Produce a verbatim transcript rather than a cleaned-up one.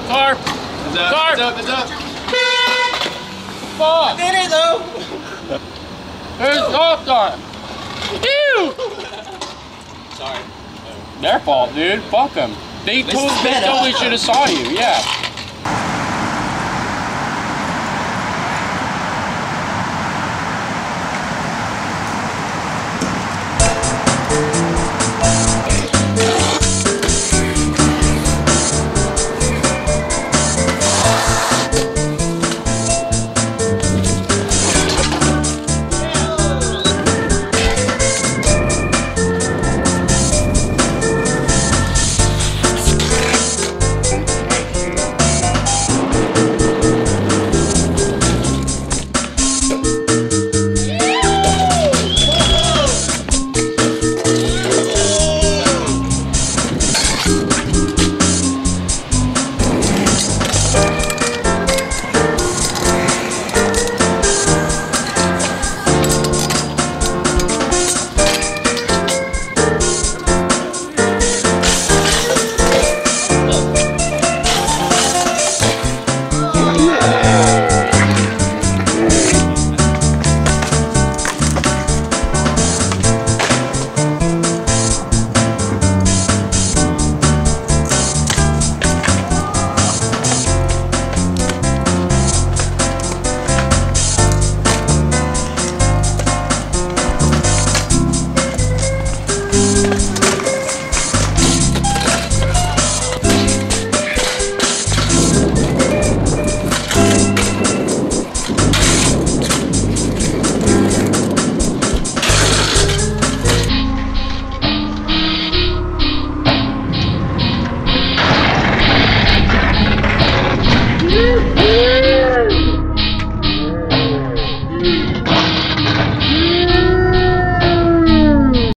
Car. It's up, Car. it's up, it's up. Fuck. Did it though? There's soft on. Ew. Sorry. Their fault, dude. Fuck them. They, They totally, they sped totally up. should have saw you. Yeah.